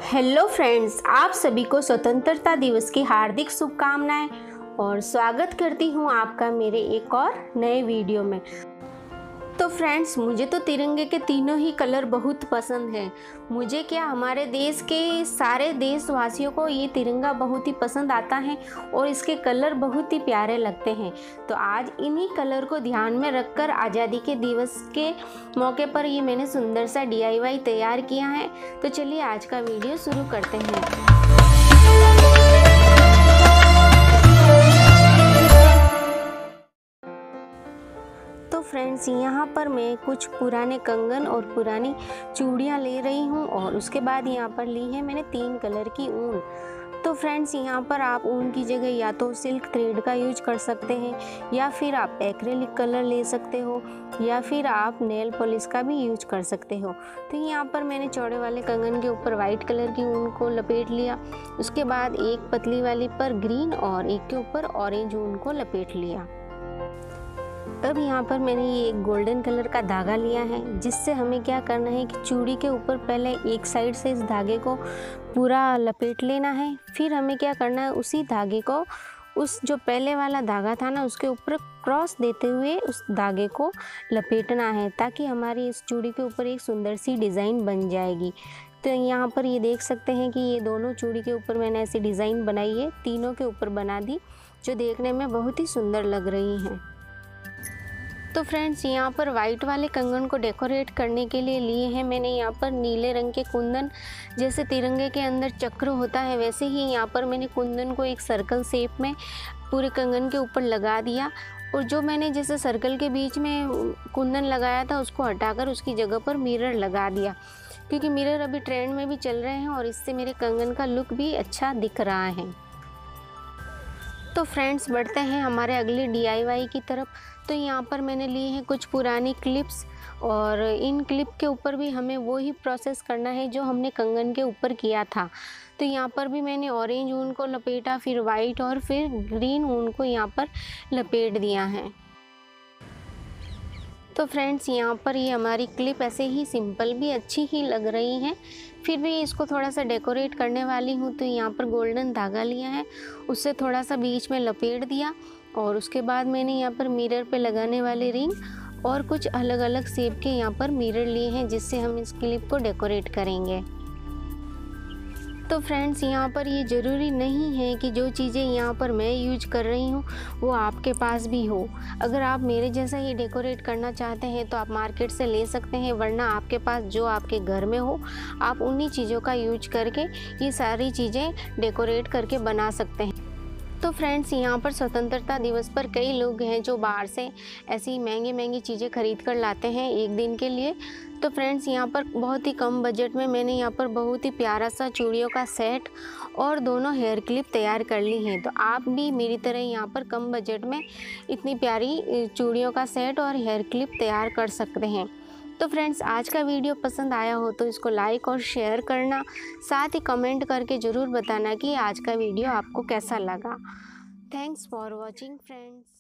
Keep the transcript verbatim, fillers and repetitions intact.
Hello friends, आप सभी को स्वतंत्रता दिवस की हार्दिक शुभकामनाएं और स्वागत करती हूं आपका मेरे एक और नए वीडियो में। तो फ्रेंड्स, मुझे तो तिरंगे के तीनों ही कलर बहुत पसंद हैं। मुझे क्या, हमारे देश के सारे देशवासियों को ये तिरंगा बहुत ही पसंद आता है और इसके कलर बहुत ही प्यारे लगते हैं। तो आज इन्हीं कलर को ध्यान में रखकर आज़ादी के दिवस के मौके पर ये मैंने सुंदर सा डी आई वाई तैयार किया है। तो चलिए आज का वीडियो शुरू करते हैं। तो फ्रेंड्स, यहाँ पर मैं कुछ पुराने कंगन और पुरानी चूड़ियाँ ले रही हूँ और उसके बाद यहाँ पर ली है मैंने तीन कलर की ऊन। तो फ्रेंड्स, यहाँ पर आप ऊन की जगह या तो सिल्क थ्रेड का यूज कर सकते हैं या फिर आप एक्रेलिक कलर ले सकते हो या फिर आप नेल पॉलिश का भी यूज कर सकते हो। तो यहाँ पर मैंने चौड़े वाले कंगन के ऊपर वाइट कलर की ऊन को लपेट लिया। उसके बाद एक पतली वाली पर ग्रीन और एक के ऊपर ऑरेंज ऊन को लपेट लिया। अब यहाँ पर मैंने ये एक गोल्डन कलर का धागा लिया है, जिससे हमें क्या करना है कि चूड़ी के ऊपर पहले एक साइड से इस धागे को पूरा लपेट लेना है। फिर हमें क्या करना है, उसी धागे को, उस जो पहले वाला धागा था ना, उसके ऊपर क्रॉस देते हुए उस धागे को लपेटना है, ताकि हमारी इस चूड़ी के ऊपर एक सुंदर सी डिज़ाइन बन जाएगी। तो यहाँ पर ये देख सकते हैं कि ये दोनों चूड़ी के ऊपर मैंने ऐसी डिज़ाइन बनाई है, तीनों के ऊपर बना दी, जो देखने में बहुत ही सुंदर लग रही हैं। तो फ्रेंड्स, यहाँ पर वाइट वाले कंगन को डेकोरेट करने के लिए लिए हैं मैंने यहाँ पर नीले रंग के कुंदन। जैसे तिरंगे के अंदर चक्र होता है, वैसे ही यहाँ पर मैंने कुंदन को एक सर्कल शेप में पूरे कंगन के ऊपर लगा दिया। और जो मैंने जैसे सर्कल के बीच में कुंदन लगाया था, उसको हटाकर उसकी जगह पर मिरर लगा दिया, क्योंकि मिरर अभी ट्रेंड में भी चल रहे हैं और इससे मेरे कंगन का लुक भी अच्छा दिख रहा है। तो फ्रेंड्स, बढ़ते हैं हमारे अगले डी आई वाई की तरफ। तो यहाँ पर मैंने लिए हैं कुछ पुरानी क्लिप्स और इन क्लिप के ऊपर भी हमें वो ही प्रोसेस करना है जो हमने कंगन के ऊपर किया था। तो यहाँ पर भी मैंने ऑरेंज ऊन को लपेटा, फिर वाइट और फिर ग्रीन ऊन को यहाँ पर लपेट दिया है। तो फ्रेंड्स, यहाँ पर ये हमारी क्लिप ऐसे ही सिंपल भी अच्छी ही लग रही हैं, फिर भी इसको थोड़ा सा डेकोरेट करने वाली हूँ। तो यहाँ पर गोल्डन धागा लिया है, उससे थोड़ा सा बीच में लपेट दिया और उसके बाद मैंने यहाँ पर मिरर पे लगाने वाले रिंग और कुछ अलग अलग शेप के यहाँ पर मिरर लिए हैं, जिससे हम इस क्लिप को डेकोरेट करेंगे। तो फ्रेंड्स, यहाँ पर ये ज़रूरी नहीं है कि जो चीज़ें यहाँ पर मैं यूज कर रही हूँ वो आपके पास भी हो। अगर आप मेरे जैसा ही डेकोरेट करना चाहते हैं तो आप मार्केट से ले सकते हैं, वरना आपके पास जो आपके घर में हो आप उन्हीं चीज़ों का यूज करके ये सारी चीज़ें डेकोरेट करके बना सकते हैं। तो फ्रेंड्स, यहाँ पर स्वतंत्रता दिवस पर कई लोग हैं जो बाहर से ऐसी महंगी महंगी चीज़ें खरीद कर लाते हैं एक दिन के लिए। तो फ्रेंड्स, यहाँ पर बहुत ही कम बजट में मैंने यहाँ पर बहुत ही प्यारा सा चूड़ियों का सेट और दोनों हेयर क्लिप तैयार कर ली हैं। तो आप भी मेरी तरह यहाँ पर कम बजट में इतनी प्यारी चूड़ियों का सेट और हेयर क्लिप तैयार कर सकते हैं। तो फ्रेंड्स, आज का वीडियो पसंद आया हो तो इसको लाइक और शेयर करना, साथ ही कमेंट करके ज़रूर बताना कि आज का वीडियो आपको कैसा लगा। Thanks for watching friends.